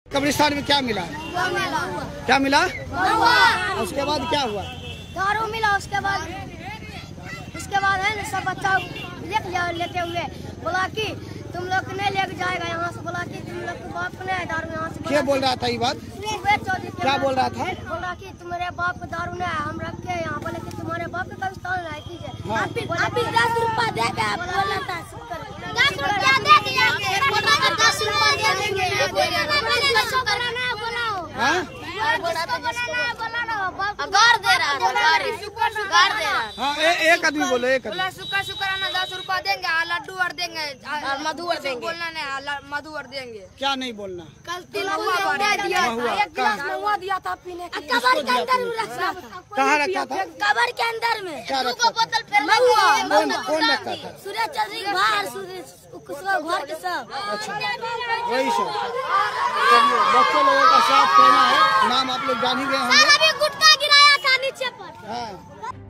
कब्रिस्तान में क्या मिला? क्या मिला? उसके बाद क्या हुआ? दारू मिला। उसके बाद है ना सब बच्चा लेते हुए बोला कि तुम लोग नहीं लेके जाएगा यहाँ से। बोला कि तुम लोग के बाप को नहीं दारू यहाँ से। क्या बोल रहा था ये बात? क्या बोल रहा था? बोल रहा कि तुम्हारे बाप को दारू नहीं है, हम रखे यहाँ। बोले कि तुम्हारे बाप को कब्रिस्तान है कीजिए। आप 10 रुपया देके आप बोला था 10 रुपया दे दिया। 10 रुपया दे देंगे। हाँ एक आदमी बोलो, एक आदमी। शुक्र शुक्राना 10 रुपया देंगे, लड्डू और देंगे और मधु और देंगे। बोलना नहीं, मधु और देंगे। क्या नहीं बोलना? कल 3 महुआ दिया था पीने के लिए। कबर के अंदर में रखा था। कहाँ रखा था? कबर के अंदर में क्या रखा था? कौन रखा था? सूर्य चंद्र बाहर घर के सब। अच्छा वही सब। बच्चों लोगों का साथ कहना है, नाम आप लोग जान ही गए होंगे। गुटखा गिराया था नीचे पर। हाँ।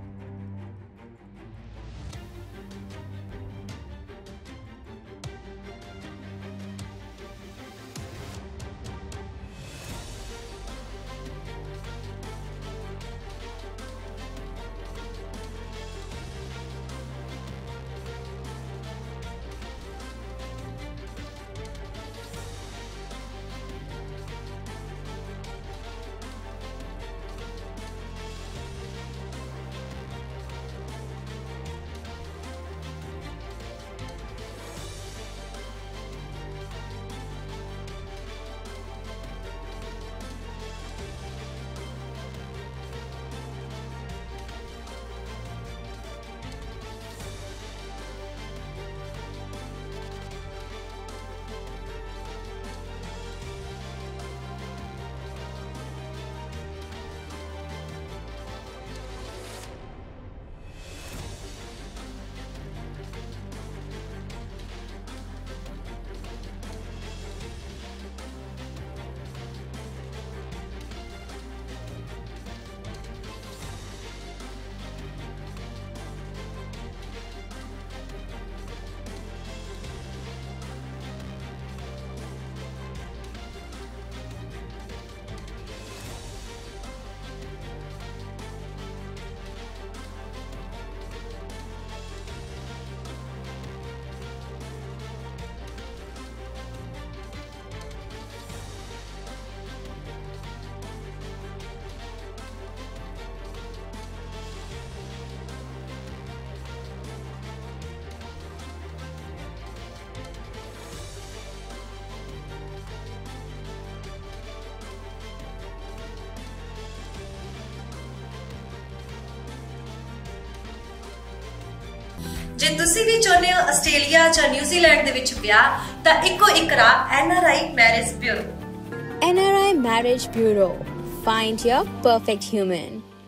जे तुसी भी चाहते हो आस्ट्रेलिया या न्यूजीलैंड दे विच ब्याह तां इक्को Ik Raah NRI marriage bureau. NRI Marriage Bureau. Find your perfect human.